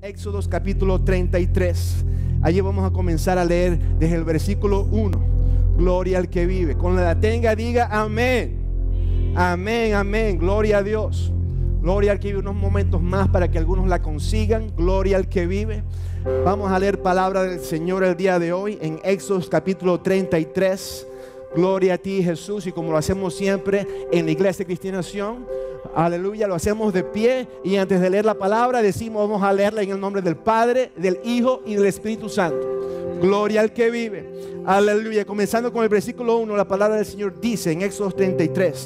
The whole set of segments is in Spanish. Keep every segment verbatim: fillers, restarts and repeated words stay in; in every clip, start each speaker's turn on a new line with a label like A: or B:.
A: Éxodo capítulo treinta y tres. Allí vamos a comenzar a leer desde el versículo uno. Gloria al que vive. Con la tenga diga amén. Amén, amén. Gloria a Dios. Gloria al que vive. Unos momentos más para que algunos la consigan. Gloria al que vive. Vamos a leer palabra del Señor el día de hoy en Éxodo capítulo treinta y tres. Gloria a ti, Jesús. Y como lo hacemos siempre en la iglesia de Cristianación, aleluya, lo hacemos de pie. Y antes de leer la palabra decimos: vamos a leerla en el nombre del Padre, del Hijo y del Espíritu Santo. Gloria al que vive. Aleluya. Comenzando con el versículo uno, la palabra del Señor dice en Éxodo treinta y tres: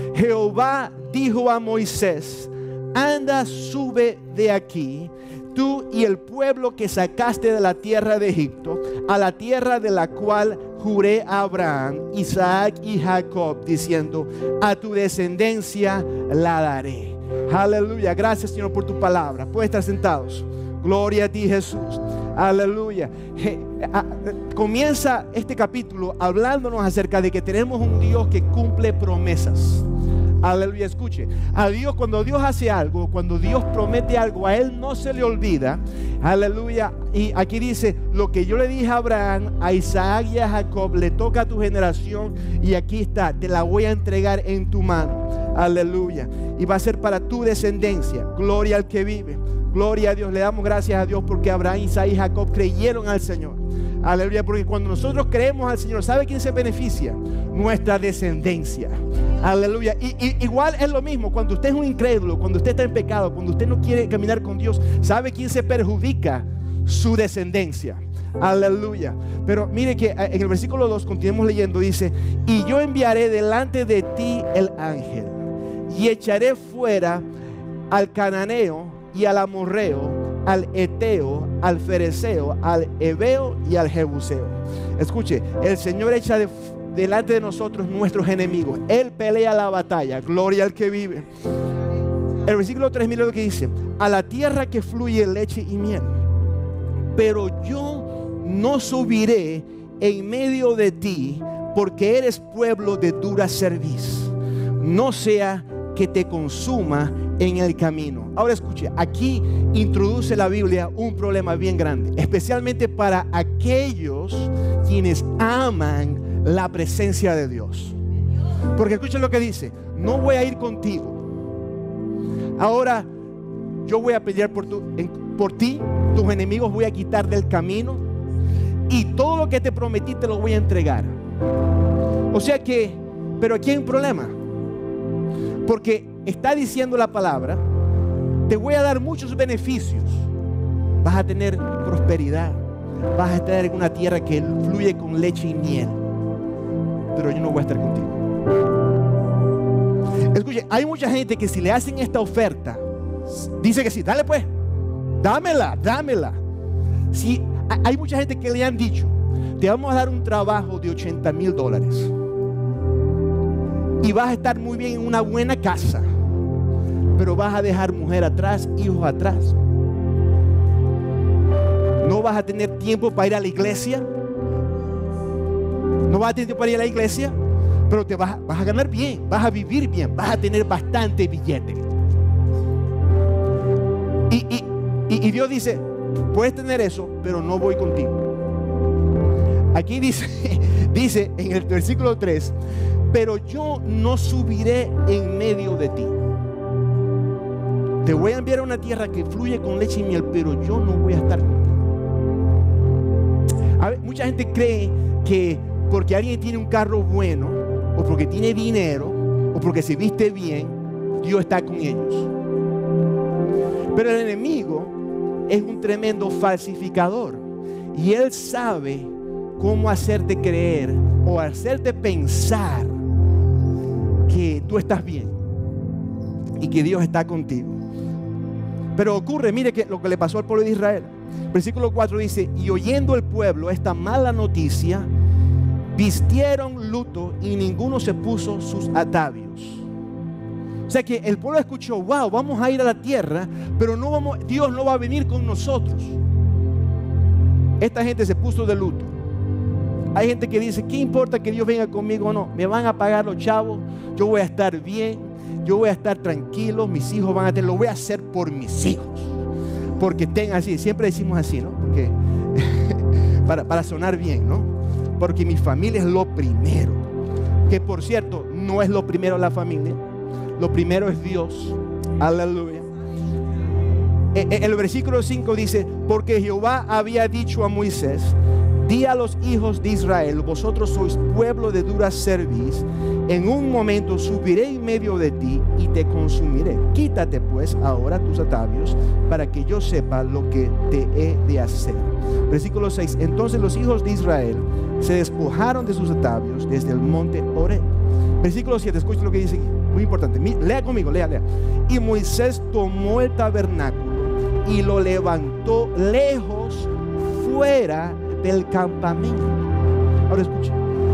A: Jehová dijo a Moisés: anda, sube de aquí, tú y el pueblo que sacaste de la tierra de Egipto, a la tierra de la cual juré a Abraham, Isaac y Jacob, diciendo: a tu descendencia la daré. Aleluya. Gracias, Señor, por tu palabra. Pueden estar sentados. Gloria a ti, Jesús. Aleluya. Je, a, a, comienza este capítulo hablándonos acerca de que tenemos un Dios que cumple promesas. Aleluya. Escuche, a Dios, cuando Dios hace algo, cuando Dios promete algo, a Él no se le olvida. Aleluya. Y aquí dice: lo que yo le dije a Abraham, a Isaac y a Jacob, le toca a tu generación. Y aquí está, te la voy a entregar en tu mano. Aleluya. Y va a ser para tu descendencia. Gloria al que vive. Gloria a Dios. Le damos gracias a Dios porque Abraham, Isaac y Jacob creyeron al Señor. Aleluya. Porque cuando nosotros creemos al Señor, ¿sabe quién se beneficia? Nuestra descendencia. Aleluya. Y, y igual es lo mismo cuando usted es un incrédulo, cuando usted está en pecado, cuando usted no quiere caminar con Dios. ¿Sabe quién se perjudica? Su descendencia. Aleluya. Pero mire que en el versículo dos, continuemos leyendo, dice: y yo enviaré delante de ti el ángel, y echaré fuera al cananeo y al amorreo, al eteo, al fereceo, al heveo y al jebuseo. Escuche, el Señor echa de, delante de nosotros nuestros enemigos. Él pelea la batalla. Gloria al que vive. El versículo tres, mire lo que dice: a la tierra que fluye leche y miel. Pero yo no subiré en medio de ti, porque eres pueblo de dura cerviz, no sea que te consuma en el camino. Ahora escuche, aquí introduce la Biblia un problema bien grande, especialmente para aquellos quienes aman la presencia de Dios. Porque escuchen lo que dice: no voy a ir contigo. Ahora yo voy a pelear por, tu, en, por ti, tus enemigos voy a quitar del camino, y todo lo que te prometí te lo voy a entregar. O sea que, pero aquí hay un problema, porque está diciendo la palabra: te voy a dar muchos beneficios, vas a tener prosperidad, vas a estar en una tierra que fluye con leche y miel, pero yo no voy a estar contigo. Escuche, hay mucha gente que si le hacen esta oferta, dice que sí, dale pues, dámela, dámela. Si hay mucha gente que le han dicho: te vamos a dar un trabajo de ochenta mil dólares y vas a estar muy bien en una buena casa, pero vas a dejar mujer atrás, hijos atrás. No vas a tener tiempo para ir a la iglesia. No vas a tener tiempo para ir a la iglesia, pero te vas, vas a ganar bien, vas a vivir bien, vas a tener bastante billete. Y, y, y, y Dios dice: puedes tener eso, pero no voy contigo. Aquí dice, dice en el versículo tres: pero yo no subiré en medio de ti. Te voy a enviar a una tierra que fluye con leche y miel, pero yo no voy a estar contigo. A ver, mucha gente cree que porque alguien tiene un carro bueno, o porque tiene dinero, o porque se viste bien, Dios está con ellos. Pero el enemigo es un tremendo falsificador, y él sabe cómo hacerte creer o hacerte pensar que tú estás bien y que Dios está contigo. Pero ocurre, mire que lo que le pasó al pueblo de Israel. Versículo cuatro dice: y oyendo el pueblo esta mala noticia, vistieron luto y ninguno se puso sus atavios. O sea que el pueblo escuchó: wow, vamos a ir a la tierra, pero no vamos, Dios no va a venir con nosotros. Esta gente se puso de luto. Hay gente que dice: ¿qué importa que Dios venga conmigo o no? Me van a pagar los chavos, yo voy a estar bien, yo voy a estar tranquilo, mis hijos van a tener, lo voy a hacer por mis hijos. porque tenga así, siempre decimos así, ¿no? Porque para, para sonar bien, ¿no? Porque mi familia es lo primero. Que por cierto, no es lo primero la familia. Lo primero es Dios. Aleluya. El versículo cinco dice: porque Jehová había dicho a Moisés: di a los hijos de Israel, vosotros sois pueblo de dura cerviz, en un momento subiré en medio de ti y te consumiré. Quítate pues ahora tus atavios, para que yo sepa lo que te he de hacer. Versículo seis: entonces los hijos de Israel se despojaron de sus atavios desde el monte Horeb. Versículo siete, escuchen lo que dice, muy importante. Lea conmigo, lea, lea. Y Moisés tomó el tabernáculo y lo levantó lejos, fuera del campamento. Ahora escuchen,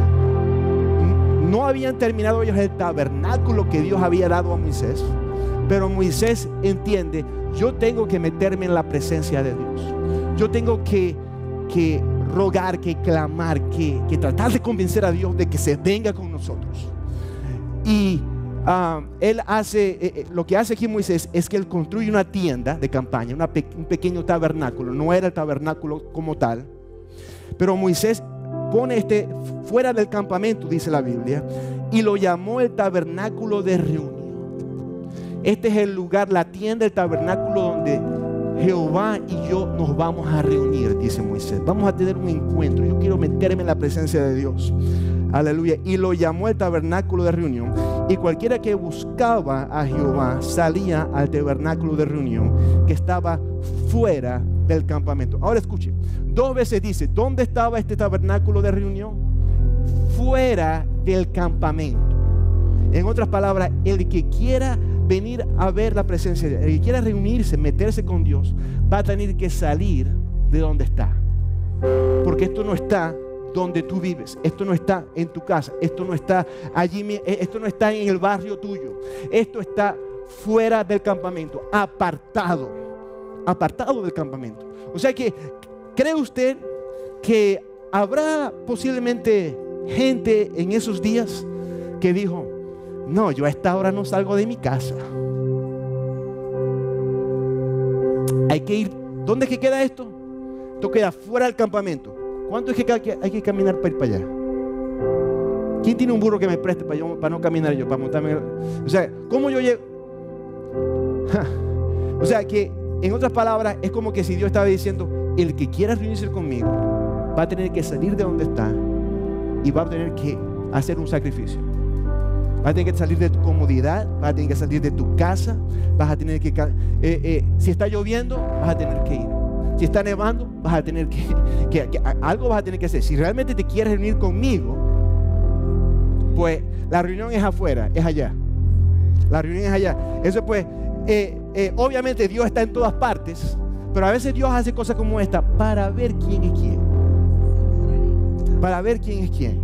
A: no habían terminado ellos el tabernáculo que Dios había dado a Moisés, pero Moisés entiende: yo tengo que meterme en la presencia de Dios, yo tengo que, que rogar, que clamar, que, que tratar de convencer a Dios de que se venga con nosotros. Y Uh, él hace, eh, eh, lo que hace aquí Moisés es que él construye una tienda de campaña, una pe un pequeño tabernáculo. No era el tabernáculo como tal, pero Moisés pone este fuera del campamento, dice la Biblia, y lo llamó el tabernáculo de reunión. Este es el lugar, la tienda, el tabernáculo donde Jehová y yo nos vamos a reunir, dice Moisés. Vamos a tener un encuentro. Yo quiero meterme en la presencia de Dios. Aleluya. Y lo llamó el tabernáculo de reunión. Y cualquiera que buscaba a Jehová salía al tabernáculo de reunión, que estaba fuera del campamento. Ahora escuche, dos veces dice: ¿dónde estaba este tabernáculo de reunión? Fuera del campamento. En otras palabras, el que quiera venir a ver la presencia de Dios, el que quiera reunirse, meterse con Dios, va a tener que salir de donde está. Porque esto no está donde tú vives, esto no está en tu casa, esto no está allí, esto no está en el barrio tuyo, esto está fuera del campamento, apartado, apartado del campamento. O sea que, ¿cree usted que habrá posiblemente gente en esos días que dijo: no, yo a esta hora no salgo de mi casa? Hay que ir. ¿Dónde es que queda esto? Esto queda fuera del campamento. ¿Cuánto es que hay que caminar para ir para allá? ¿Quién tiene un burro que me preste para, yo, para no caminar yo, para montarme? O sea, ¿cómo yo llego? O sea, que en otras palabras es como que si Dios estaba diciendo: el que quiera reunirse conmigo va a tener que salir de donde está y va a tener que hacer un sacrificio. Vas a tener que salir de tu comodidad, vas a tener que salir de tu casa, vas a tener que, eh, eh, si está lloviendo, vas a tener que ir. Si está nevando, vas a tener que, que, que algo vas a tener que hacer. Si realmente te quieres reunir conmigo, pues la reunión es afuera, es allá. La reunión es allá. Eso pues, eh, eh, obviamente Dios está en todas partes, pero a veces Dios hace cosas como esta para ver quién es quién. Para ver quién es quién.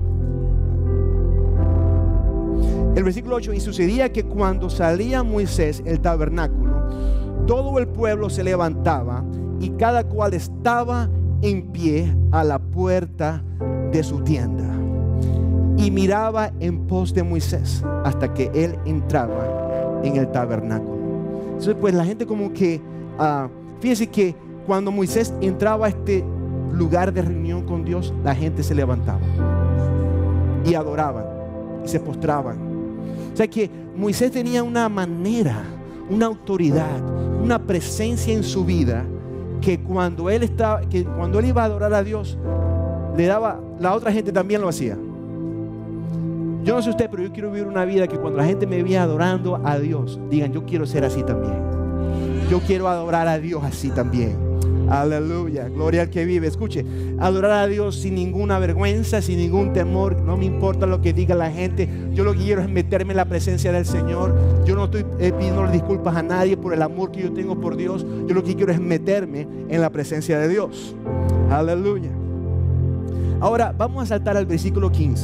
A: El versículo ocho: y sucedía que cuando salía Moisés el tabernáculo, todo el pueblo se levantaba y cada cual estaba en pie a la puerta de su tienda y miraba en pos de Moisés hasta que él entraba en el tabernáculo. Entonces pues la gente como que, uh, fíjense que cuando Moisés entraba a este lugar de reunión con Dios, la gente se levantaba y adoraban y se postraban. O sea que Moisés tenía una manera, una autoridad, una presencia en su vida, que cuando él estaba, que cuando él iba a adorar a Dios, le daba, la otra gente también lo hacía. Yo no sé usted, pero yo quiero vivir una vida que cuando la gente me vea adorando a Dios, digan: yo quiero ser así también. Yo quiero adorar a Dios así también. Aleluya, gloria al que vive. Escuche, adorar a Dios sin ninguna vergüenza, sin ningún temor. No me importa lo que diga la gente. Yo lo que quiero es meterme en la presencia del Señor. Yo no estoy eh, pidiendo disculpas a nadie por el amor que yo tengo por Dios. Yo lo que quiero es meterme en la presencia de Dios. Aleluya. Ahora vamos a saltar al versículo quince.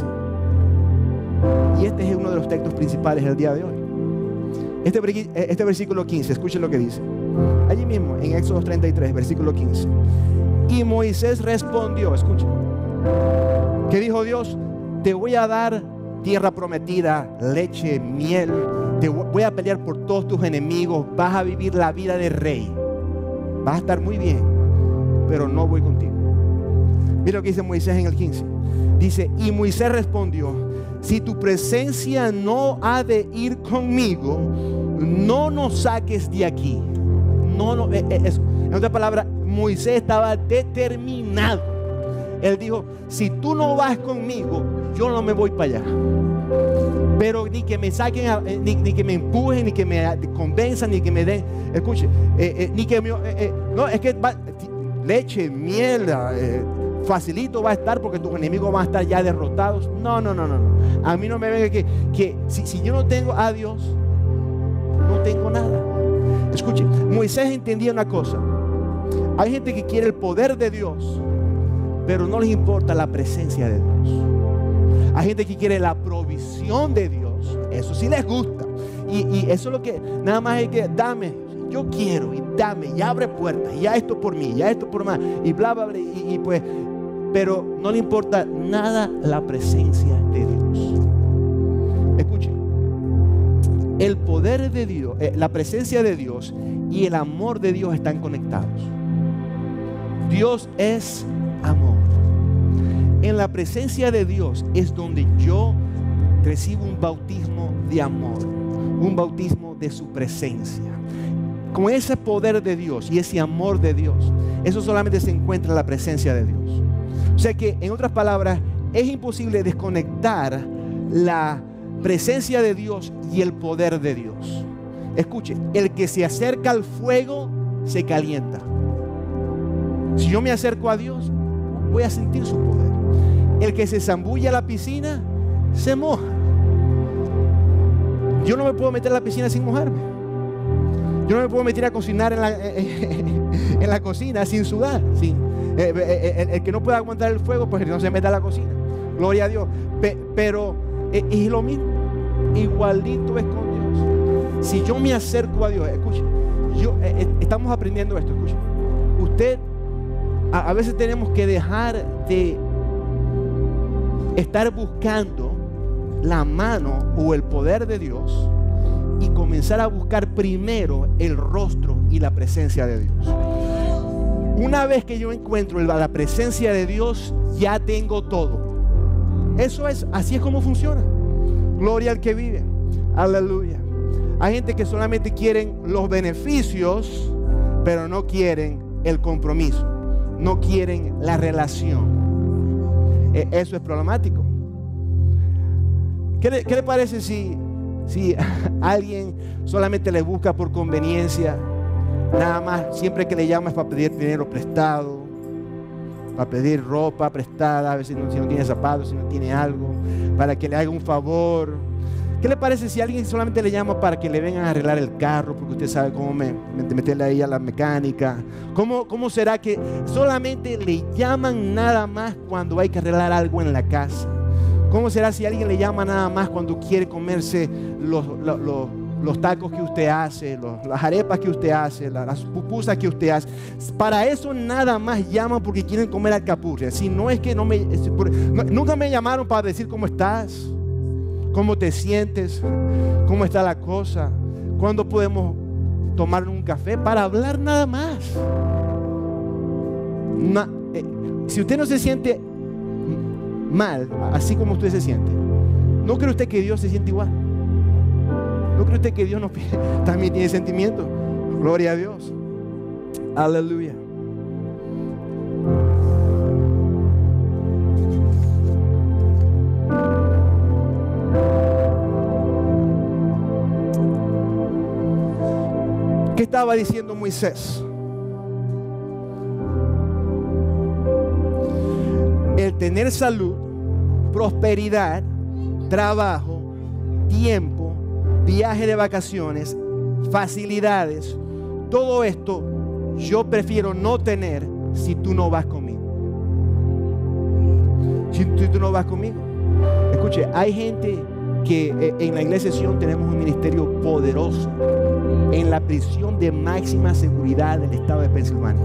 A: Y este es uno de los textos principales del día de hoy. Este, este versículo quince, escuchen lo que dice. Allí mismo, en Éxodo treinta y tres, versículo quince. Y Moisés respondió, escuchen, ¿qué dijo Dios? Te voy a dar tierra prometida, leche, miel. Te voy a pelear por todos tus enemigos. Vas a vivir la vida de rey. vas a estar muy bien, pero no voy contigo. Mira lo que dice Moisés en el quince. Dice, y Moisés respondió, si tu presencia no ha de ir conmigo, no nos saques de aquí. No, no, es, en otras palabras, Moisés estaba determinado. Él dijo, si tú no vas conmigo, yo no me voy para allá. Pero ni que me saquen, a, ni, ni que me empujen, ni que me convenzan, ni que me den, escuche, eh, eh, ni que me, eh, eh, no, es que va, leche, miel, eh, facilito va a estar porque tus enemigos van a estar ya derrotados. No, no, no, no, no. A mí no me venga que, que si, si yo no tengo a Dios, no tengo nada. Escuche, Moisés entendía una cosa. Hay gente que quiere el poder de Dios, pero no les importa la presencia de Dios. Hay gente que quiere la provisión de Dios. Eso sí les gusta. Y, y eso es lo que, nada más es que dame, yo quiero, y dame, y abre puertas, y ya esto por mí, ya esto por más, y bla, bla, bla, y, y pues, pero no le importa nada la presencia de Dios. Escuchen, el poder de Dios, eh, la presencia de Dios y el amor de Dios están conectados. Dios es amor. En la presencia de Dios es donde yo recibo un bautismo de amor, un bautismo de su presencia. Con ese poder de Dios y ese amor de Dios, eso solamente se encuentra en la presencia de Dios. O sea que, en otras palabras, es imposible desconectar la presencia de Dios y el poder de Dios. Escuche, el que se acerca al fuego se calienta. Si yo me acerco a Dios, voy a sentir su poder. El que se zambulla a la piscina se moja. Yo no me puedo meter a la piscina sin mojarme. Yo no me puedo meter a cocinar en la, en la cocina sin sudar. Sin, eh, eh, el, el que no pueda aguantar el fuego, pues no se meta a la cocina. Gloria a Dios. Pe, pero eh, es lo mismo. Igualito es con Dios. Si yo me acerco a Dios, escuche, yo, eh, estamos aprendiendo esto, escuche. Usted, a, a veces tenemos que dejar de estar buscando la mano o el poder de Dios y comenzar a buscar primero el rostro y la presencia de Dios. Una vez que yo encuentro la presencia de Dios, ya tengo todo. Eso es, así es como funciona. Gloria al que vive. Aleluya. Hay gente que solamente quieren los beneficios, pero no quieren el compromiso, no quieren la relación. Eso es problemático. ¿Qué le, qué le parece si, si alguien solamente le busca por conveniencia? Nada más, siempre que le llama es para pedir dinero prestado, para pedir ropa prestada, a veces no, si no tiene zapatos, si no tiene algo, para que le haga un favor. ¿Qué le parece si alguien solamente le llama para que le vengan a arreglar el carro? Porque usted sabe cómo me, meterle ahí a la mecánica. ¿Cómo, ¿Cómo será que solamente le llaman nada más cuando hay que arreglar algo en la casa? ¿Cómo será si alguien le llama nada más cuando quiere comerse los, los, los, los tacos que usted hace, los, las arepas que usted hace, las, las pupusas que usted hace? Para eso nada más llaman porque quieren comer alcapurria. Si no es que no me... Es por, no, nunca me llamaron para decir cómo estás, cómo te sientes, cómo está la cosa, cuándo podemos tomar un café, para hablar nada más. Na, eh, si usted no se siente mal, así como usted se siente, ¿no cree usted que Dios se siente igual? ¿No cree usted que Dios no, también tiene sentimientos? Gloria a Dios. Aleluya. ¿Qué estaba diciendo Moisés? El tener salud, prosperidad, trabajo, tiempo, viaje de vacaciones, facilidades, todo esto yo prefiero no tener si tú no vas conmigo. Si tú, tú no vas conmigo. Escuche, hay gente que eh, en la iglesia Sion tenemos un ministerio poderoso en la prisión de máxima seguridad del estado de Pensilvania.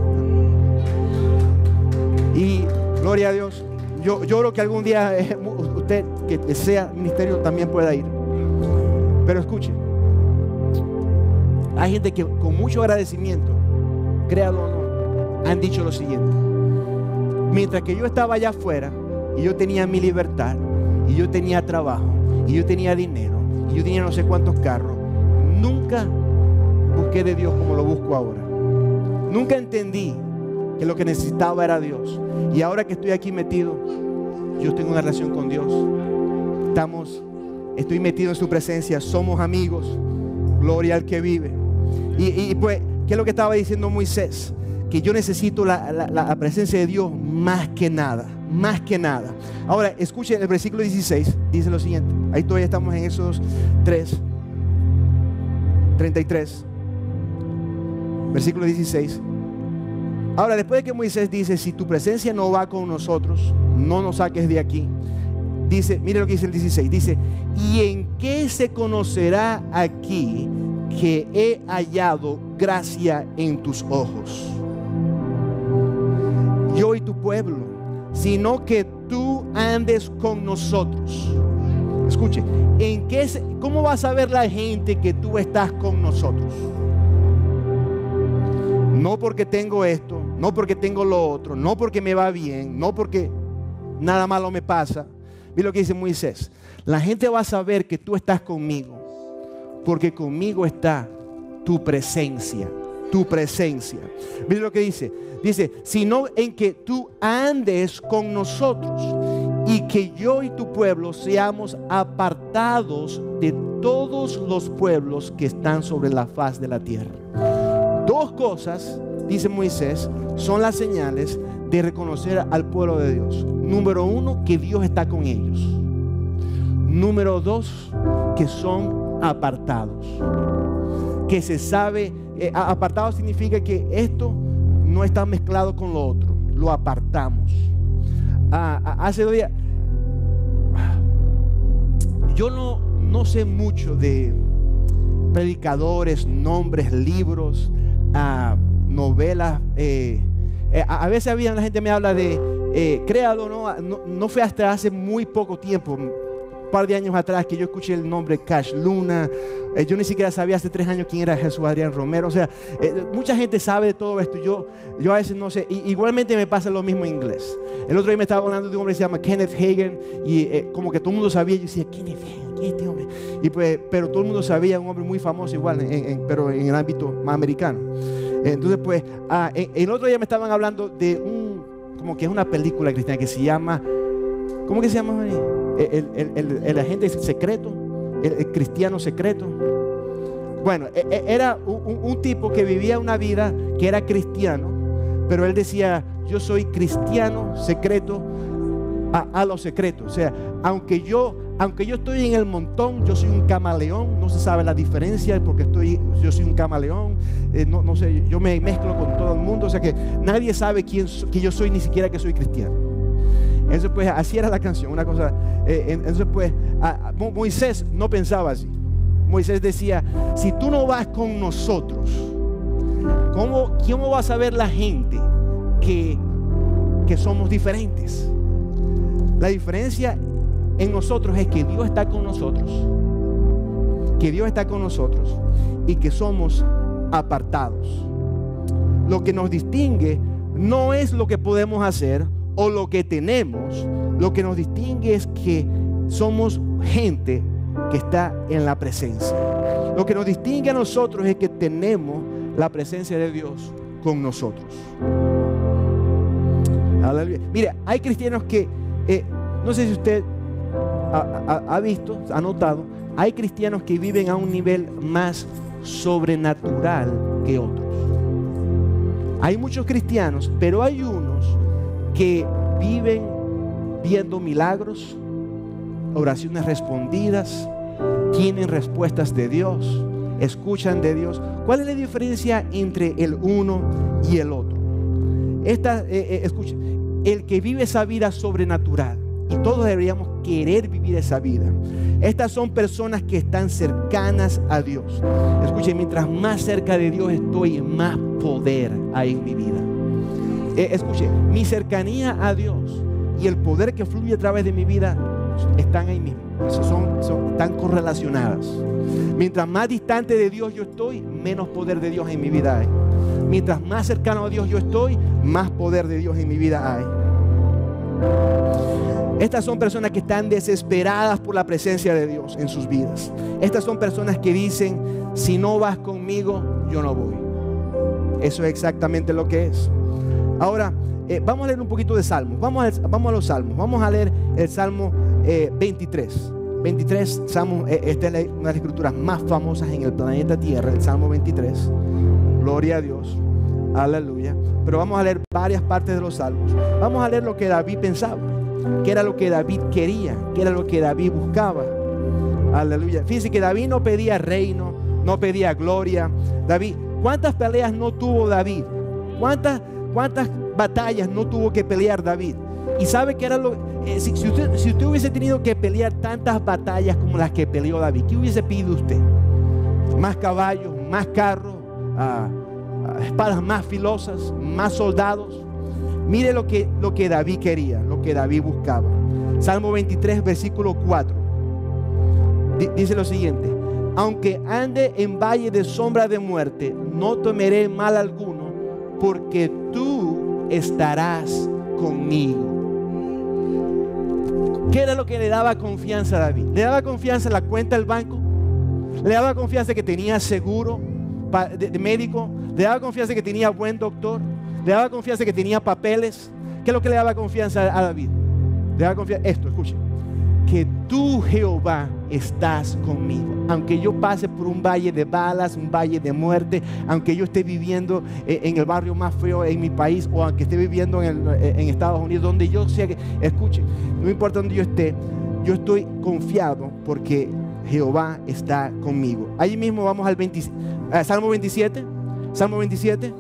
A: Y gloria a Dios, yo, yo creo que algún día eh, usted que desea ministerio también pueda ir. Pero escuche, hay gente que con mucho agradecimiento créalo o no, han dicho lo siguiente: mientras que yo estaba allá afuera y yo tenía mi libertad y yo tenía trabajo y yo tenía dinero y yo tenía no sé cuántos carros, nunca busqué de Dios como lo busco ahora. Nunca entendí que lo que necesitaba era Dios. Y ahora que estoy aquí metido, yo tengo una relación con Dios. Estamos, estoy metido en su presencia, somos amigos. Gloria al que vive. Y, y pues, ¿qué es lo que estaba diciendo Moisés? Que yo necesito la, la, la presencia de Dios más que nada, más que nada. Ahora, escuchen el versículo dieciséis, dice lo siguiente. Ahí todavía estamos en Éxodo tres, treinta y tres. Versículo dieciséis. Ahora, después de que Moisés dice: si tu presencia no va con nosotros, no nos saques de aquí. Dice, mire lo que dice el dieciséis. Dice: ¿y en qué se conocerá aquí que he hallado gracia en tus ojos, yo y tu pueblo, sino que tú andes con nosotros? Escuche, ¿en qué se, ¿cómo va a saber la gente que tú estás con nosotros? No porque tengo esto, no porque tengo lo otro, no porque me va bien, no porque nada malo me pasa. Mira lo que dice Moisés: la gente va a saber que tú estás conmigo porque conmigo está tu presencia, tu presencia. Mira lo que dice. Dice: sino en que tú andes con nosotros y que yo y tu pueblo seamos apartados de todos los pueblos que están sobre la faz de la tierra. Dos cosas, dice Moisés, son las señales de reconocer al pueblo de Dios. Número uno, que Dios está con ellos. Número dos, que son apartados. Que se sabe, eh, apartado significa que esto no está mezclado con lo otro. Lo apartamos. Ah, hace dos días, yo no, no sé mucho de predicadores, nombres, libros, uh, novelas. Eh, eh, a, a veces había, la gente me habla de, eh, créalo, ¿no? no, no fue hasta hace muy poco tiempo, un par de años atrás, que yo escuché el nombre Cash Luna. Eh, yo ni siquiera sabía hace tres años quién era Jesús Adrián Romero. O sea, eh, mucha gente sabe de todo esto. Yo, yo a veces no sé. Y, igualmente me pasa lo mismo en inglés. El otro día me estaba hablando de un hombre que se llama Kenneth Hagin. Y eh, como que todo el mundo sabía. Yo decía: Kenneth Hagin, ¿quién es este hombre? Y pues, pero todo el mundo sabía, un hombre muy famoso igual, en, en, pero en el ámbito más americano. Entonces pues, ah, en, el otro día me estaban hablando de un, como que es una película cristiana que se llama, ¿cómo que se llama? El, el, el, el agente secreto, el, el cristiano secreto. Bueno, era un, un tipo que vivía una vida que era cristiano, pero él decía: yo soy cristiano secreto a, a lo secreto. O sea, aunque yo, aunque yo estoy en el montón, yo soy un camaleón. No se sabe la diferencia porque estoy, yo soy un camaleón. Eh, no, no sé, yo me mezclo con todo el mundo. O sea que nadie sabe quién, que yo soy, ni siquiera que soy cristiano. Entonces pues así era la canción, una cosa. Eh, entonces pues a, a, Moisés no pensaba así. Moisés decía: si tú no vas con nosotros, ¿cómo, cómo va a saber la gente que, que somos diferentes? La diferencia en nosotros es que Dios está con nosotros, que Dios está con nosotros y que somos apartados. Lo que nos distingue no es lo que podemos hacer o lo que tenemos. Lo que nos distingue es que somos gente que está en la presencia. Lo que nos distingue a nosotros es que tenemos la presencia de Dios con nosotros. Aleluya. Mira, hay cristianos que eh, no sé si usted ha, ha, ha visto, ha notado, hay cristianos que viven a un nivel más sobrenatural que otros. Hay muchos cristianos, pero hay unos que viven viendo milagros, oraciones respondidas, tienen respuestas de Dios, escuchan de Dios. ¿Cuál es la diferencia entre el uno y el otro? Esta, eh, eh, escuche, el que vive esa vida sobrenatural, y todos deberíamos querer vivir esa vida. Estas son personas que están cercanas a Dios. Escuche, mientras más cerca de Dios estoy, más poder hay en mi vida. Eh, escuche, mi cercanía a Dios y el poder que fluye a través de mi vida están ahí mismo. Son, son, están correlacionadas. Mientras más distante de Dios yo estoy, menos poder de Dios en mi vida hay. Mientras más cercano a Dios yo estoy, más poder de Dios en mi vida hay. Estas son personas que están desesperadas por la presencia de Dios en sus vidas. Estas son personas que dicen, si no vas conmigo, yo no voy. Eso es exactamente lo que es. Ahora, eh, vamos a leer un poquito de Salmos. Vamos a, vamos a los Salmos. Vamos a leer el Salmo eh, veintitrés. veintitrés, Salmo, eh, esta es una de las escrituras más famosas en el planeta Tierra, el Salmo veintitrés. Gloria a Dios. Aleluya. Pero vamos a leer varias partes de los Salmos. Vamos a leer lo que David pensaba, qué era lo que David quería, qué era lo que David buscaba. Aleluya. Fíjense que David no pedía reino, no pedía gloria. David, ¿cuántas peleas no tuvo David? ¿Cuántas, cuántas batallas no tuvo que pelear David? Y sabe que era lo eh, si, si, usted, si usted hubiese tenido que pelear tantas batallas como las que peleó David, ¿qué hubiese pedido usted? Más caballos, más carros, uh, uh, espadas más filosas, más soldados. Mire lo que, lo que David quería, lo que David buscaba. Salmo veintitrés, versículo cuatro. D- dice lo siguiente: aunque ande en valle de sombra de muerte, no temeré mal alguno, porque tú estarás conmigo. ¿Qué era lo que le daba confianza a David? Le daba confianza en la cuenta del banco, le daba confianza que tenía seguro de, de médico, le daba confianza que tenía buen doctor, le daba confianza que tenía papeles. ¿Qué es lo que le daba confianza a David? Le daba confianza, esto, escuchen, que tú, Jehová, estás conmigo. Aunque yo pase por un valle de balas, un valle de muerte, aunque yo esté viviendo en el barrio más feo en mi país, o aunque esté viviendo en, el, en Estados Unidos, donde yo sea que, escuchen, no importa donde yo esté, yo estoy confiado porque Jehová está conmigo. Allí mismo vamos al veinte, uh, Salmo veintisiete. Salmo veintisiete.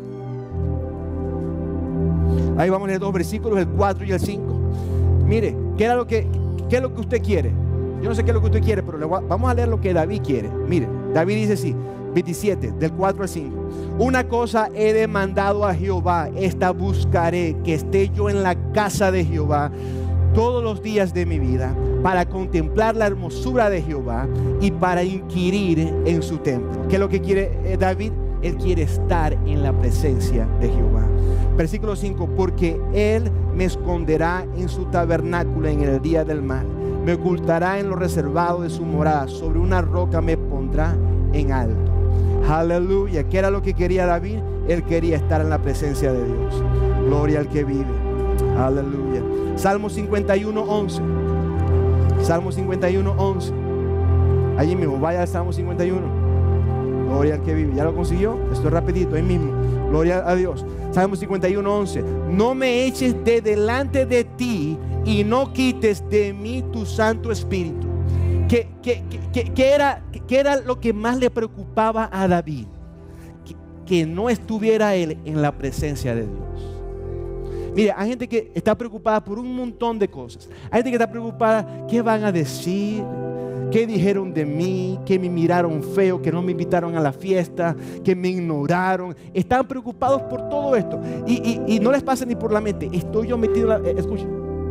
A: Ahí vamos a leer dos versículos, el cuatro y el cinco. Mire, ¿qué era lo que, qué es lo que usted quiere? Yo no sé qué es lo que usted quiere, pero le voy a, vamos a leer lo que David quiere. Mire, David dice así, veintisiete, del cuatro al cinco. Una cosa he demandado a Jehová, esta buscaré, que esté yo en la casa de Jehová todos los días de mi vida, para contemplar la hermosura de Jehová y para inquirir en su templo. ¿Qué es lo que quiere eh, David? Él quiere estar en la presencia de Jehová. Versículo cinco, porque Él me esconderá en su tabernáculo en el día del mal, me ocultará en lo reservado de su morada, sobre una roca me pondrá en alto. Aleluya. ¿Qué era lo que quería David? Él quería estar en la presencia de Dios. Gloria al que vive. Aleluya. Salmo cincuenta y uno, once. Salmo cincuenta y uno, once. Allí mismo, vaya al Salmo cincuenta y uno. Gloria al que vive. ¿Ya lo consiguió? Esto es rapidito, ahí mismo. Gloria a Dios. Salmo cincuenta y uno, once. No me eches de delante de ti y no quites de mí tu Santo Espíritu. ¿Qué, qué, qué, qué, era, qué era lo que más le preocupaba a David? Que, que no estuviera él en la presencia de Dios. Mira, hay gente que está preocupada por un montón de cosas. Hay gente que está preocupada, ¿qué van a decir? ¿Qué dijeron de mí? ¿Que me miraron feo? ¿Que no me invitaron a la fiesta? ¿Que me ignoraron? Están preocupados por todo esto. Y, y, y no les pasa ni por la mente. Estoy yo metido en la... Eh, escuchen.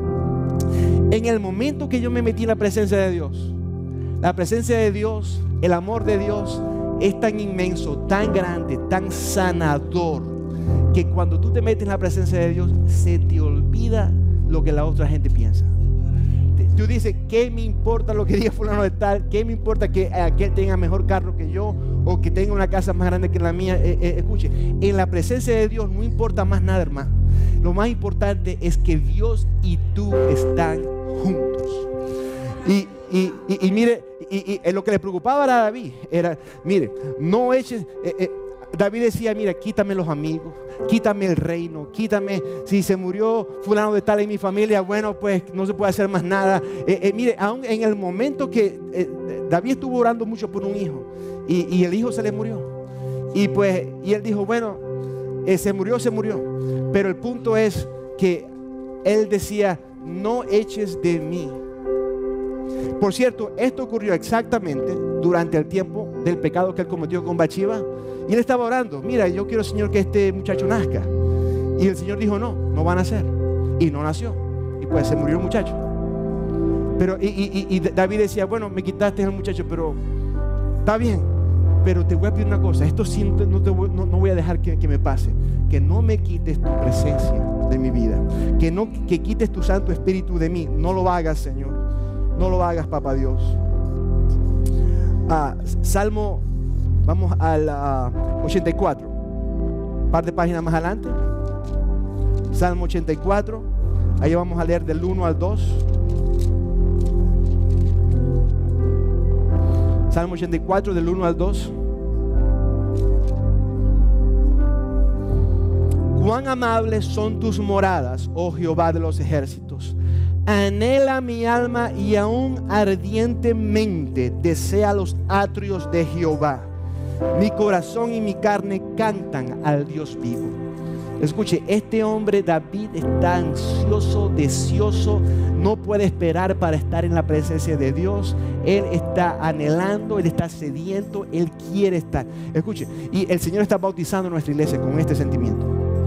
A: En el momento que yo me metí en la presencia de Dios, la presencia de Dios, el amor de Dios es tan inmenso, tan grande, tan sanador, que cuando tú te metes en la presencia de Dios, se te olvida lo que la otra gente piensa. Tú dices, ¿qué me importa lo que diga fulano de tal? ¿Qué me importa que aquel tenga mejor carro que yo? O que tenga una casa más grande que la mía. Eh, eh, escuche, en la presencia de Dios no importa más nada, hermano. Lo más importante es que Dios y tú están juntos. Y, y, y, y mire, y, y lo que le preocupaba a David era, mire, no eches... Eh, eh, David decía, mira, quítame los amigos, quítame el reino, quítame, si se murió fulano de tal en mi familia, bueno, pues no se puede hacer más nada. Eh, eh, mire, aún en el momento que eh, David estuvo orando mucho por un hijo y, y el hijo se le murió. Y pues, y él dijo, bueno, eh, se murió, se murió. Pero el punto es que él decía, no eches de mí. Por cierto, esto ocurrió exactamente durante el tiempo del pecado que él cometió con Bathsheba. Y él estaba orando, mira, yo quiero, Señor, que este muchacho nazca. Y el Señor dijo, no, no va a nacer. Y no nació. Y pues se murió el muchacho. Pero, y, y, y David decía, bueno, me quitaste al muchacho, pero está bien. pero te voy a pedir una cosa. Esto sí no, te voy, no, no voy a dejar que, que me pase. Que no me quites tu presencia de mi vida. Que no que quites tu Santo Espíritu de mí. No lo hagas, Señor. No lo hagas, Papá Dios. Ah, Salmo, vamos al uh, ochenta y cuatro. Un par de páginas más adelante. Salmo ochenta y cuatro. Ahí vamos a leer del uno al dos. Salmo ochenta y cuatro, del uno al dos. Cuán amables son tus moradas, oh Jehová de los ejércitos. Anhela mi alma y aún ardientemente desea los atrios de Jehová. Mi corazón y mi carne cantan al Dios vivo. Escuche, este hombre David está ansioso, deseoso, no puede esperar para estar en la presencia de Dios. Él está anhelando, él está sediento, él quiere estar. Escuche, y el Señor está bautizando nuestra iglesia con este sentimiento.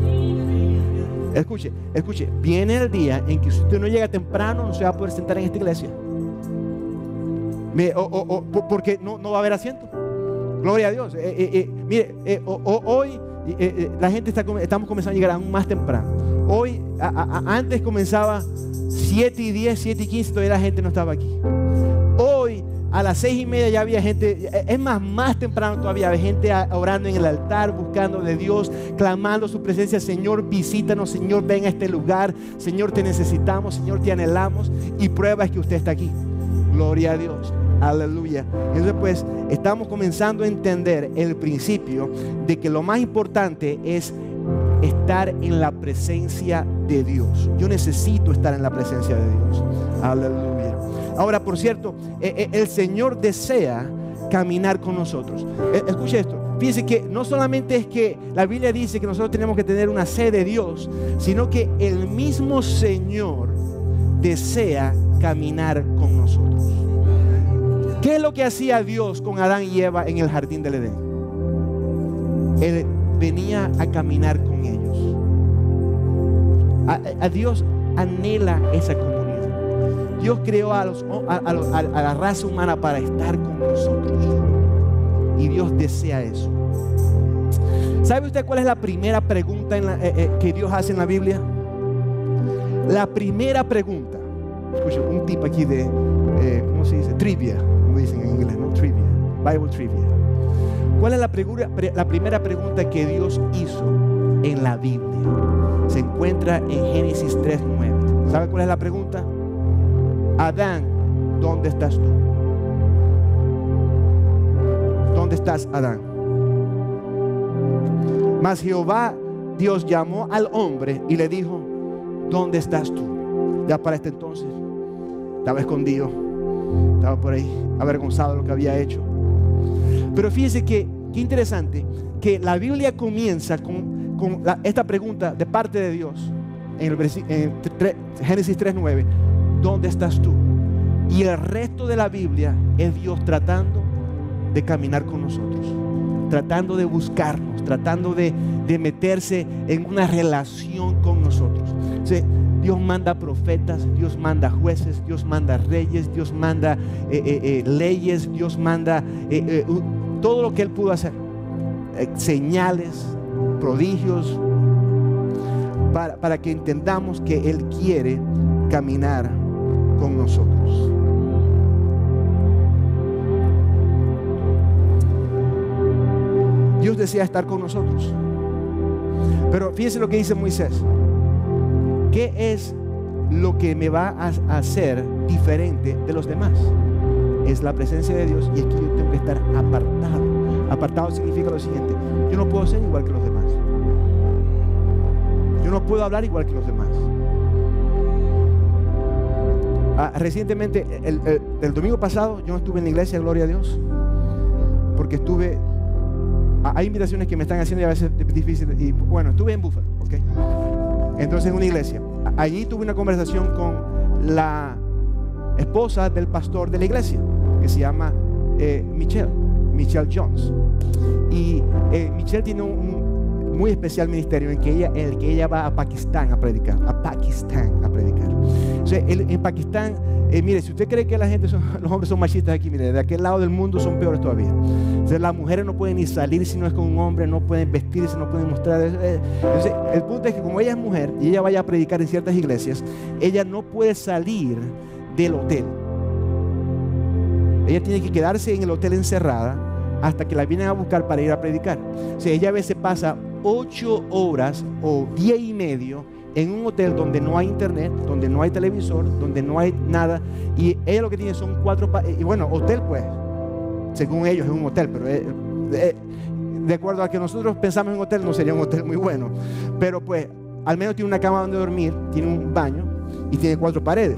A: Escuche, escuche, viene el día en que si usted no llega temprano, no se va a poder sentar en esta iglesia. Me, o, o, o, porque no, no va a haber asiento. Gloria a Dios. Eh, eh, eh, mire, eh, o, o, hoy eh, eh, la gente está, estamos comenzando a llegar aún más temprano. Hoy, a, a, antes comenzaba siete y diez, siete y quince, todavía la gente no estaba aquí. Hoy, a las seis y media ya había gente, es más, más temprano todavía, había gente orando en el altar, buscando de Dios, clamando su presencia. Señor, visítanos, Señor, ven a este lugar, Señor, te necesitamos, Señor, te anhelamos, y prueba es que usted está aquí. Gloria a Dios, aleluya. Entonces pues, estamos comenzando a entender el principio de que lo más importante es estar en la presencia de Dios. Yo necesito estar en la presencia de Dios, aleluya. Ahora, por cierto, eh, eh, el Señor desea caminar con nosotros. Eh, escuche esto. Fíjense que no solamente es que la Biblia dice que nosotros tenemos que tener una sed de Dios, sino que el mismo Señor desea caminar con nosotros. ¿Qué es lo que hacía Dios con Adán y Eva en el jardín del Edén? Él venía a caminar con ellos. A, a Dios anhela esa comunión. Dios creó a, los, a, a, a la raza humana para estar con nosotros. Y Dios desea eso. ¿Sabe usted cuál es la primera pregunta en la, eh, eh, que Dios hace en la Biblia? La primera pregunta. Escucha, un tip aquí de, eh, ¿cómo se dice? Trivia, como dicen en inglés, ¿no? Trivia, Bible trivia. ¿Cuál es la, pre- la primera pregunta que Dios hizo en la Biblia? Se encuentra en Génesis tres nueve. ¿Sabe cuál es la pregunta? Adán, ¿dónde estás tú? ¿Dónde estás, Adán? Mas Jehová, Dios, llamó al hombre y le dijo, ¿dónde estás tú? Ya para este entonces estaba escondido, estaba por ahí avergonzado de lo que había hecho. Pero fíjense que, qué interesante, que la Biblia comienza con, con la, esta pregunta de parte de Dios en, el, en tre, Génesis tres nueve. ¿Dónde estás tú? Y el resto de la Biblia es Dios tratando de caminar con nosotros, tratando de buscarnos, tratando de, de meterse en una relación con nosotros. O sea, Dios manda profetas, Dios manda jueces, Dios manda reyes, Dios manda eh, eh, eh, leyes, Dios manda eh, eh, todo lo que Él pudo hacer, eh, señales, prodigios, para, para que entendamos que Él quiere caminar con nosotros. Dios desea estar con nosotros. Pero fíjense lo que dice Moisés. ¿Qué es lo que me va a hacer diferente de los demás? Es la presencia de Dios, y es que yo tengo que estar apartado. Apartado significa lo siguiente: yo no puedo ser igual que los demás. Yo no puedo hablar igual que los demás. Ah, recientemente, el, el, el domingo pasado, yo no estuve en la iglesia, gloria a Dios, porque estuve, hay invitaciones que me están haciendo y a veces es difícil, y bueno, estuve en Buffalo, ¿ok? Entonces en una iglesia, allí tuve una conversación con la esposa del pastor de la iglesia, que se llama eh, Michelle, Michelle Jones. Y eh, Michelle tiene un, muy especial ministerio en que ella, en el que ella va a Pakistán a predicar, a Pakistán a predicar. O sea, el, en Pakistán, eh, mire, si usted cree que la gente son, los hombres son machistas aquí, mire, de aquel lado del mundo son peores todavía. O sea, las mujeres no pueden ni salir si no es con un hombre, no pueden vestirse, no pueden mostrar. Entonces, el punto es que como ella es mujer y ella vaya a predicar en ciertas iglesias, ella no puede salir del hotel. Ella tiene que quedarse en el hotel encerrada hasta que la vienen a buscar para ir a predicar. O sea, ella a veces pasa ocho horas o día y medio en un hotel donde no hay internet, donde no hay televisor, donde no hay nada. Y ella lo que tiene son cuatro... Y bueno, hotel pues, según ellos es un hotel, pero eh, eh, de acuerdo a que nosotros pensamos en hotel, no sería un hotel muy bueno. Pero pues, al menos tiene una cama donde dormir, tiene un baño y tiene cuatro paredes.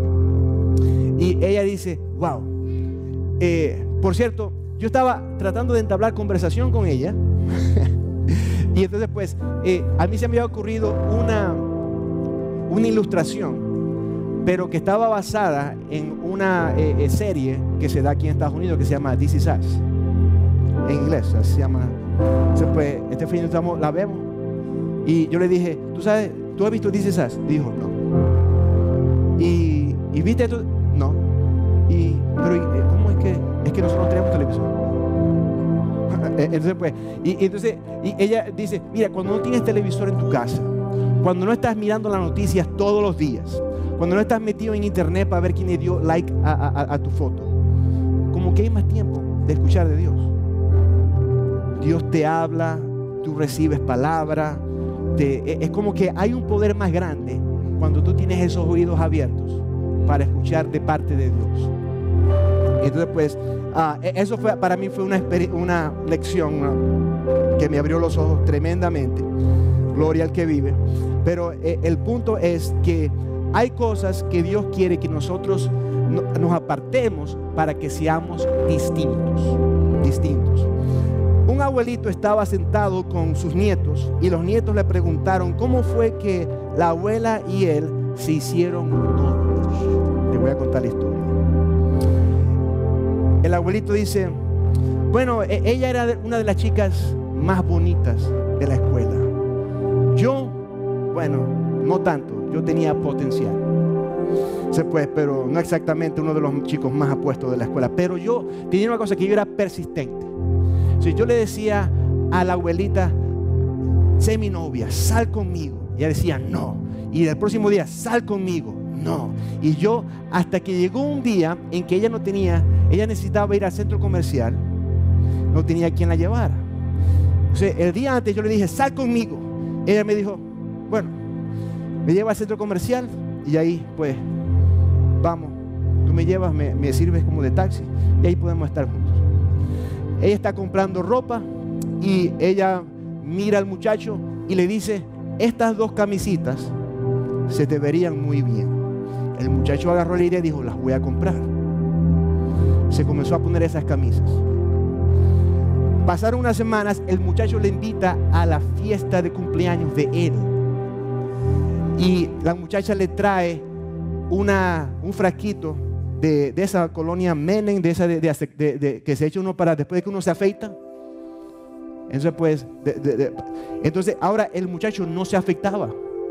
A: Y ella dice, wow. Eh, por cierto, yo estaba tratando de entablar conversación con ella y entonces pues eh, a mí se me había ocurrido una, una ilustración, pero que estaba basada en una eh, serie que se da aquí en Estados Unidos que se llama This Is Us, en inglés, así se llama. Entonces pues este fin estamos, la vemos y yo le dije, ¿tú sabes, tú has visto This Is Us? Dijo, no. Y, y viste esto, no. Y, pero ¿cómo es que? Es que nosotros no tenemos televisión. Entonces, pues, y, y entonces y ella dice, mira, cuando no tienes televisor en tu casa, cuando no estás mirando las noticias todos los días, cuando no estás metido en internet para ver quién le dio like a, a, a tu foto, como que hay más tiempo de escuchar de Dios. Dios te habla, tú recibes palabra, te, es como que hay un poder más grande cuando tú tienes esos oídos abiertos para escuchar de parte de Dios. Entonces pues uh, eso fue, para mí fue una, una lección una, que me abrió los ojos tremendamente. Gloria al que vive. Pero eh, el punto es que hay cosas que Dios quiere que nosotros no, nos apartemos para que seamos distintos, distintos. Un abuelito estaba sentado con sus nietos y los nietos le preguntaron cómo fue que la abuela y él se hicieron novios. Les voy a contar la historia. El abuelito dice, bueno, ella era una de las chicas más bonitas de la escuela. Yo, bueno, no tanto, yo tenía potencial. Se puede, pero no exactamente uno de los chicos más apuestos de la escuela. Pero yo tenía una cosa, que yo era persistente. Si yo le decía a la abuelita, sé mi novia, sal conmigo. Ella decía, no. Y el próximo día, sal conmigo. No. Y yo, hasta que llegó un día en que ella no tenía, ella necesitaba ir al centro comercial, no tenía quien la llevara. O sea, el día antes yo le dije, sal conmigo. Ella me dijo, bueno, me lleva al centro comercial y ahí pues vamos, tú me llevas, me, me sirves como de taxi y ahí podemos estar juntos. Ella está comprando ropa y ella mira al muchacho y le dice, estas dos camisitas se te verían muy bien. El muchacho agarró la idea y dijo, las voy a comprar. Se comenzó a poner esas camisas. Pasaron unas semanas, el muchacho le invita a la fiesta de cumpleaños de él. Y la muchacha le trae una, un frasquito de, de esa colonia Menem, de esa de, de, de, de, que se echa uno para después de que uno se afeita. Entonces, pues, de, de, de, entonces ahora el muchacho no se afeitaba.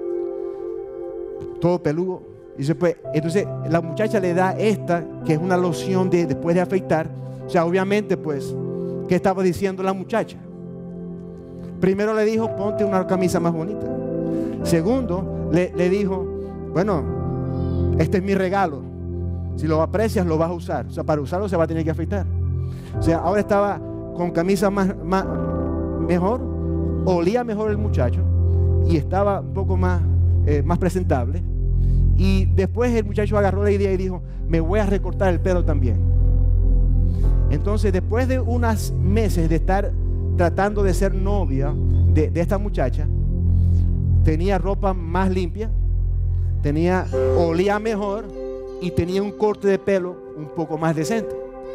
A: Todo peludo. Y se, pues, entonces la muchacha le da esta, que es una loción de después de afeitar. O sea, obviamente, pues, ¿qué estaba diciendo la muchacha? Primero le dijo, ponte una camisa más bonita. Segundo, le, le dijo, bueno, este es mi regalo. Si lo aprecias, lo vas a usar. O sea, para usarlo se va a tener que afeitar. O sea, ahora estaba con camisa más, más mejor, olía mejor el muchacho y estaba un poco más, eh, más presentable. Y después el muchacho agarró la idea y dijo, me voy a recortar el pelo también. Entonces, después de unos meses de estar tratando de ser novia de, de esta muchacha, tenía ropa más limpia, tenía, olía mejor y tenía un corte de pelo un poco más decente.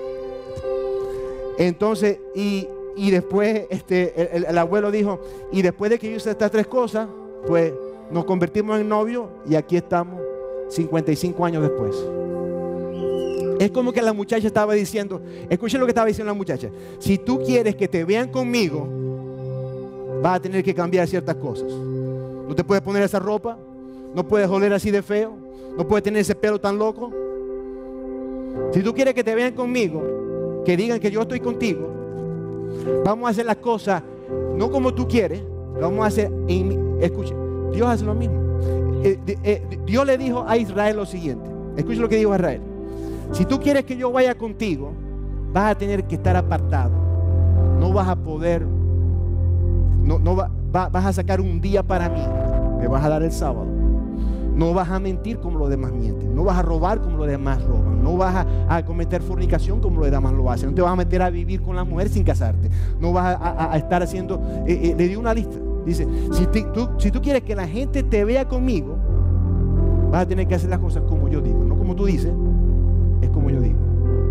A: Entonces, y, y después este, el, el abuelo dijo, y después de que yo hice estas tres cosas, pues nos convertimos en novios y aquí estamos cincuenta y cinco años después. Es como que la muchacha estaba diciendo, escuchen lo que estaba diciendo la muchacha, si tú quieres que te vean conmigo, vas a tener que cambiar ciertas cosas. No te puedes poner esa ropa, no puedes oler así de feo, no puedes tener ese pelo tan loco. Si tú quieres que te vean conmigo, que digan que yo estoy contigo, vamos a hacer las cosas no como tú quieres, lo vamos a hacer en, escuche, Dios hace lo mismo. Eh, eh, Dios le dijo a Israel lo siguiente. Escuche lo que dijo a Israel: si tú quieres que yo vaya contigo, vas a tener que estar apartado. No vas a poder, no, no va, va, vas a sacar un día para mí, me vas a dar el sábado. No vas a mentir como los demás mienten, no vas a robar como los demás roban, no vas a, a cometer fornicación como los demás lo hacen, no te vas a meter a vivir con la mujer sin casarte, no vas a, a, a estar haciendo, eh, eh, le di una lista, dice, si, te, tú, si tú quieres que la gente te vea conmigo, vas a tener que hacer las cosas como yo digo, no como tú dices, es como yo digo.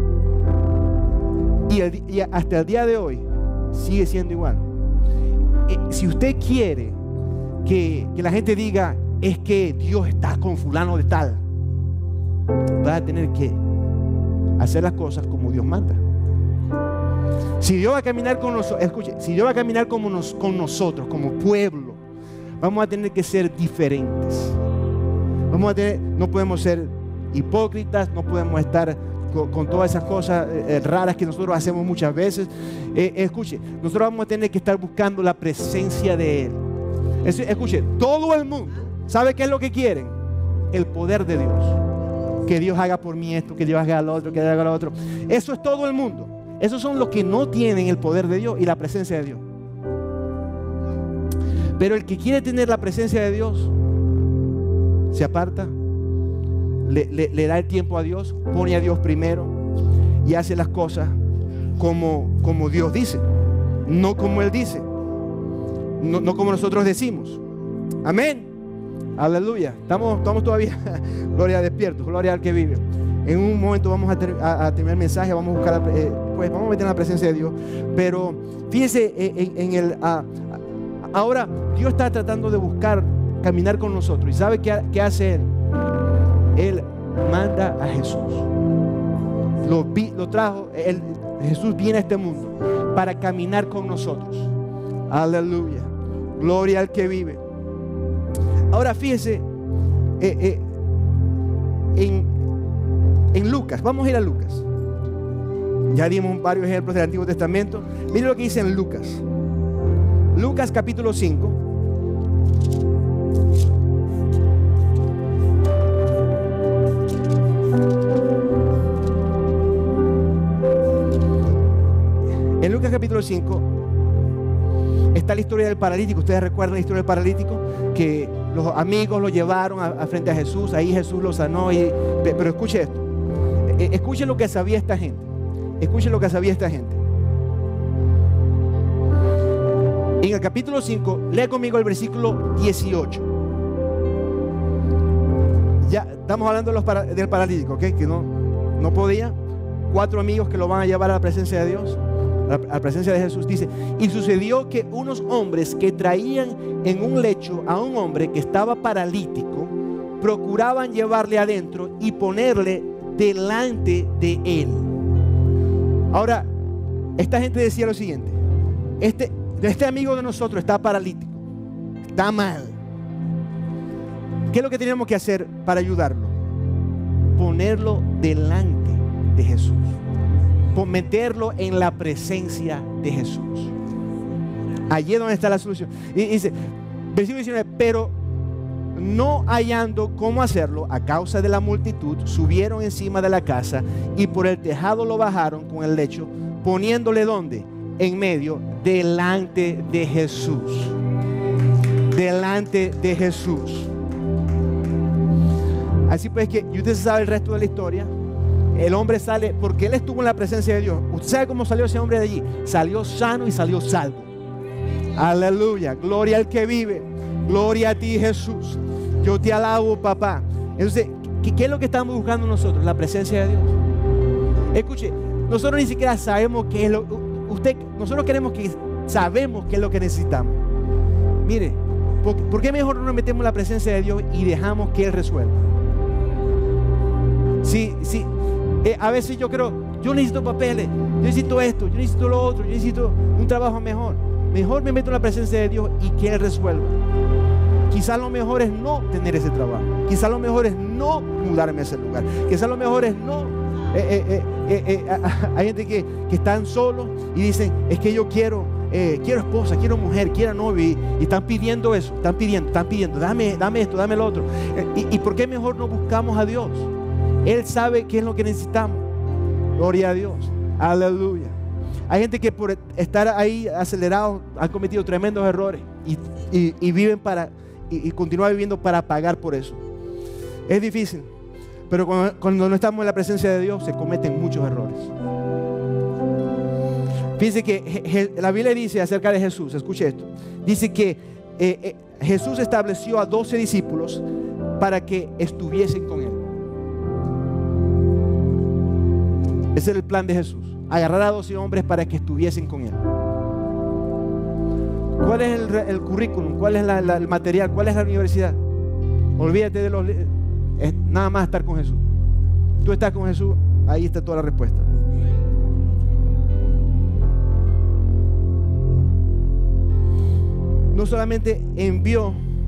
A: Y, el, y hasta el día de hoy sigue siendo igual. Eh, si usted quiere que, que la gente diga, es que Dios está con fulano de tal, vas a tener que hacer las cosas como Dios manda. Si Dios va a caminar con nosotros, escuche, si Dios va a caminar como nos, con nosotros, como pueblo, vamos a tener que ser diferentes. Vamos a tener, no podemos ser hipócritas, no podemos estar con, con todas esas cosas eh, raras que nosotros hacemos muchas veces. Eh, escuche, nosotros vamos a tener que estar buscando la presencia de Él. Es, escuche, todo el mundo ¿sabe qué es lo que quieren? El poder de Dios. Que Dios haga por mí esto, que Dios haga lo otro, que Dios haga lo otro. Eso es todo el mundo. Esos son los que no tienen el poder de Dios y la presencia de Dios. Pero el que quiere tener la presencia de Dios se aparta, le, le, le da el tiempo a Dios, pone a Dios primero y hace las cosas como, como Dios dice, no como Él dice, no, no como nosotros decimos. Amén. Aleluya. Estamos, estamos todavía, gloria a despiertos, gloria al que vive. En un momento vamos a, ter, a, a terminar el mensaje, vamos a buscar, eh, pues vamos a meter en la presencia de Dios. Pero fíjese en, en el, a, a, ahora Dios está tratando de buscar, caminar con nosotros. ¿Y sabe qué, qué hace Él? Él manda a Jesús. Lo, vi, lo trajo, él, Jesús viene a este mundo para caminar con nosotros. Aleluya. Gloria al que vive. Ahora fíjese eh, eh, en, en Lucas, vamos a ir a Lucas. Ya dimos varios ejemplos del Antiguo Testamento. Miren lo que dice en Lucas. Lucas capítulo cinco. En Lucas capítulo cinco está la historia del paralítico. Ustedes recuerdan la historia del paralítico, que los amigos lo llevaron a, a frente a Jesús. Ahí Jesús lo sanó y, pero escuche esto, escuche lo que sabía esta gente. Escuche lo que sabía esta gente. En el capítulo cinco, lea conmigo el versículo dieciocho. Ya estamos hablando de los para, del paralítico, ¿okay? Que no, no podía. Cuatro amigos que lo van a llevar a la presencia de Dios, a la presencia de Jesús. Dice: y sucedió que unos hombres que traían en un lecho a un hombre que estaba paralítico, procuraban llevarle adentro y ponerle delante de él. Ahora, esta gente decía lo siguiente: este, este amigo de nosotros está paralítico, está mal. ¿Qué es lo que tenemos que hacer para ayudarlo? Ponerlo delante de Jesús, meterlo en la presencia de Jesús. Allí es donde está la solución. Y dice, versículo diecinueve: pero no hallando cómo hacerlo a causa de la multitud, subieron encima de la casa y por el tejado lo bajaron con el lecho, poniéndole ¿dónde? En medio, delante de Jesús. Delante de Jesús. Así pues que, y usted sabe el resto de la historia. El hombre sale porque él estuvo en la presencia de Dios. ¿Usted sabe cómo salió ese hombre de allí? Salió sano y salió salvo. Aleluya, gloria al que vive. Gloria a ti, Jesús. Yo te alabo, papá. Entonces, ¿qué, qué es lo que estamos buscando nosotros? La presencia de Dios. Escuche, nosotros ni siquiera sabemos qué es lo usted, nosotros queremos que sabemos qué es lo que necesitamos. Mire, ¿por, ¿por qué mejor no nos metemos en la presencia de Dios y dejamos que Él resuelva? Sí, sí. Eh, a veces yo creo, yo necesito papeles, yo necesito esto, yo necesito lo otro, yo necesito un trabajo mejor. mejor me meto en la presencia de Dios y que Él resuelva. Quizás lo mejor es no tener ese trabajo. Quizás lo mejor es no mudarme a ese lugar. Quizás lo mejor es no... Eh, eh, eh, eh, eh, hay gente que, que están solos y dicen, es que yo quiero, eh, quiero esposa, quiero mujer, quiero novio. Y, y están pidiendo eso, están pidiendo, están pidiendo, dame, dame esto, dame lo otro. Eh, y, ¿Y por qué mejor no buscamos a Dios? Él sabe qué es lo que necesitamos. Gloria a Dios. Aleluya. Hay gente que por estar ahí acelerados han cometido tremendos errores y, y, y viven para... y continúa viviendo para pagar por eso. Es difícil, pero cuando, cuando no estamos en la presencia de Dios se cometen muchos errores. Fíjense que je, je, la Biblia dice acerca de Jesús, escuche esto, dice que eh, eh, Jesús estableció a doce discípulos para que estuviesen con Él. Ese era el plan de Jesús, agarrar a doce hombres para que estuviesen con Él. ¿Cuál es el, el currículum? ¿Cuál es la, la, el material? ¿Cuál es la universidad? Olvídate de los... Es nada más estar con Jesús. Tú estás con Jesús, ahí está toda la respuesta. No solamente envió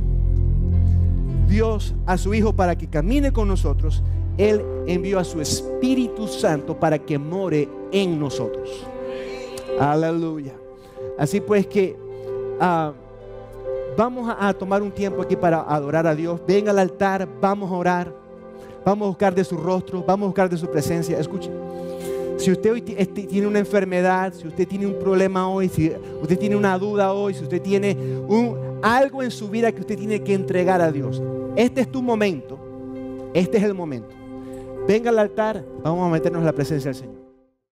A: Dios a su Hijo para que camine con nosotros, Él envió a su Espíritu Santo para que more en nosotros. Aleluya. Así pues que Uh, vamos a, a tomar un tiempo aquí para adorar a Dios. Ven al altar, vamos a orar, vamos a buscar de su rostro, vamos a buscar de su presencia. Escuche, si usted hoy tiene una enfermedad, si usted tiene un problema hoy, si usted tiene una duda hoy, si usted tiene un, algo en su vida que usted tiene que entregar a Dios, este es tu momento, este es el momento. Venga al altar, vamos a meternos en la presencia del Señor.